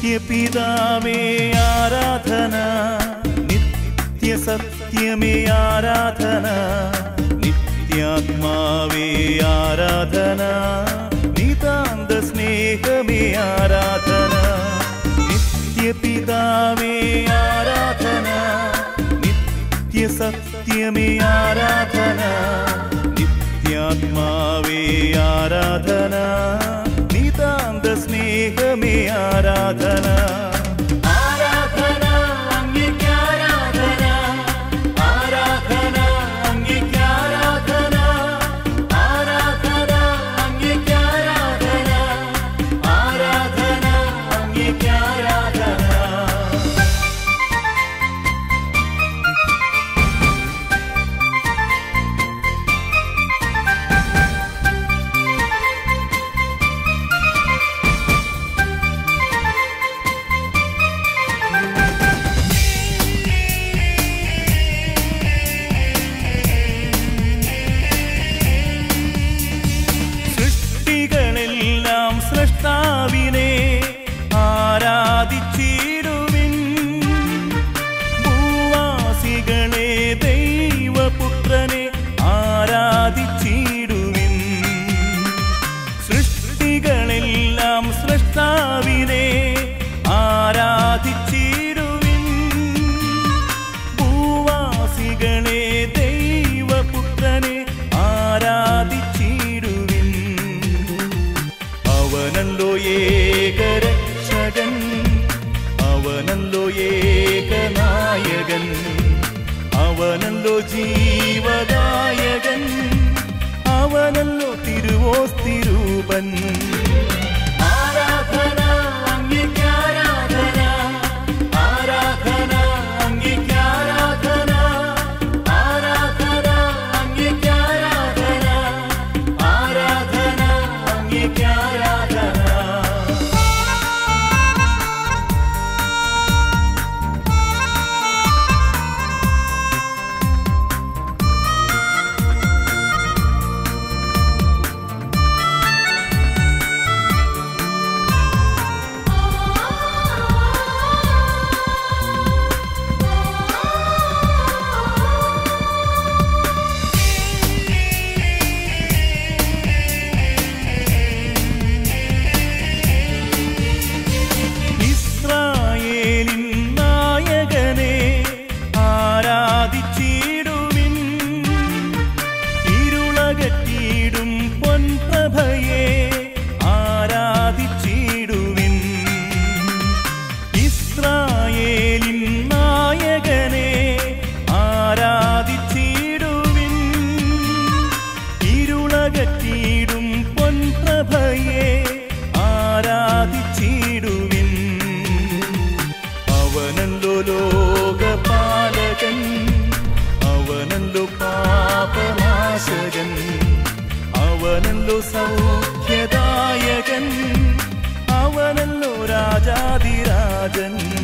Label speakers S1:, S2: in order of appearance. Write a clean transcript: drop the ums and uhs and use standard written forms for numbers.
S1: नित्यपितावे आराधना नित्यसत्यमे आराधना नित्यात्मावे आराधना नितान्तस्नेहमे आराधना नित्यपितावे आराधना नित्यसत्यमे आराधना नित्यात्मावे आराधना नितान्तस्नेहमे आराधना സൃഷ്ടാവിനെ ആരാധിച്ചിടുവിൻ ഭൂവാസികളെ ദൈവപുത്രനെ ആരാധിച്ചിടുവിൻ സൃഷ്ടികളെല്ലാം സൃഷ്ടാവിനെ ആരാധിച്ചിടുവിൻ ഭൂവാസികളെ ദൈവപുത്രനെ ആരാധിച്ചിടുവിൻ അവനല്ലോ ഏകരക്ഷകൻ അവനല്ലോ ഏകനായകൻ അവനല്ലോ ജീവദായകൻ അവനല്ലോ തിരുവോസ്തിരൂപൻ ആരാധന അങ്ങേക്കാരാധന ആരാധന അങ്ങേക്കാരാധന ആരാധന അങ്ങേക്കാരാധന ആരാധന അങ്ങേക്കാരാധന അവനല്ലോ ലോകപാലകൻ അവനല്ലോ പാപനാശകൻ അവനല്ലോ സൗഖ്യദായകൻ അവനല്ലോ രാജാധിരാജൻ